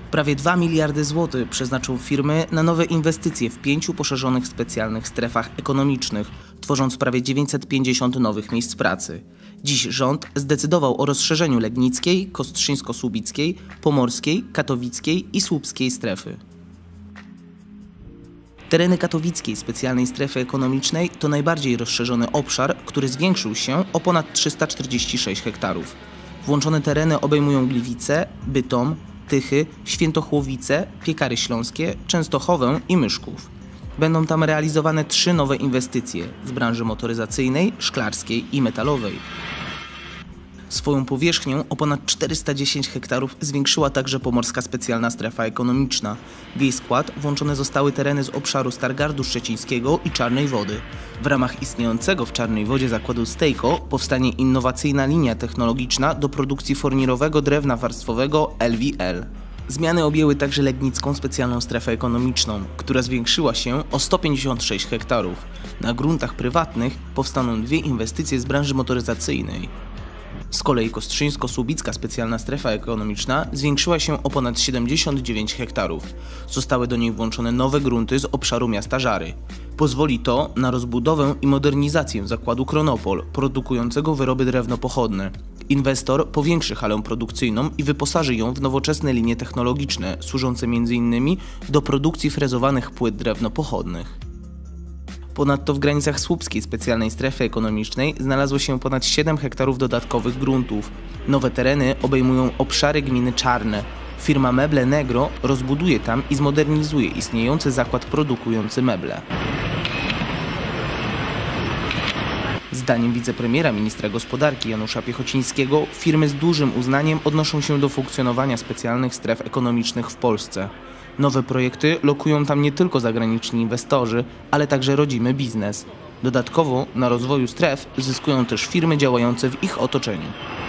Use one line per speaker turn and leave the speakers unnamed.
Prawie 2 miliardy złotych przeznaczą firmy na nowe inwestycje w 5 poszerzonych specjalnych strefach ekonomicznych, tworząc prawie 950 nowych miejsc pracy. Dziś rząd zdecydował o rozszerzeniu legnickiej, kostrzyńsko-słubickiej, pomorskiej, katowickiej i słupskiej strefy. Tereny katowickiej specjalnej strefy ekonomicznej to najbardziej rozszerzony obszar, który zwiększył się o ponad 346 hektarów. Włączone tereny obejmują Gliwice, Bytom, Tychy, Świętochłowice, Piekary Śląskie, Częstochowę i Myszków. Będą tam realizowane 3 nowe inwestycje z branży motoryzacyjnej, szklarskiej i metalowej. Swoją powierzchnię o ponad 410 hektarów zwiększyła także Pomorska Specjalna Strefa Ekonomiczna. W jej skład włączone zostały tereny z obszaru Stargardu Szczecińskiego i Czarnej Wody. W ramach istniejącego w Czarnej Wodzie zakładu Stejko powstanie innowacyjna linia technologiczna do produkcji fornirowego drewna warstwowego LVL. Zmiany objęły także Legnicką Specjalną Strefę Ekonomiczną, która zwiększyła się o 156 hektarów. Na gruntach prywatnych powstaną 2 inwestycje z branży motoryzacyjnej. Z kolei Kostrzyńsko-Słubicka Specjalna Strefa Ekonomiczna zwiększyła się o ponad 79 hektarów. Zostały do niej włączone nowe grunty z obszaru miasta Żary. Pozwoli to na rozbudowę i modernizację zakładu Kronopol, produkującego wyroby drewnopochodne. Inwestor powiększy halę produkcyjną i wyposaży ją w nowoczesne linie technologiczne, służące m.in. do produkcji frezowanych płyt drewnopochodnych. Ponadto w granicach Słupskiej Specjalnej Strefy Ekonomicznej znalazło się ponad 7 hektarów dodatkowych gruntów. Nowe tereny obejmują obszary gminy Czarne. Firma Meble Negro rozbuduje tam i zmodernizuje istniejący zakład produkujący meble. Zdaniem wicepremiera ministra gospodarki Janusza Piechocińskiego firmy z dużym uznaniem odnoszą się do funkcjonowania specjalnych stref ekonomicznych w Polsce. Nowe projekty lokują tam nie tylko zagraniczni inwestorzy, ale także rodzimy biznes. Dodatkowo na rozwoju stref zyskują też firmy działające w ich otoczeniu.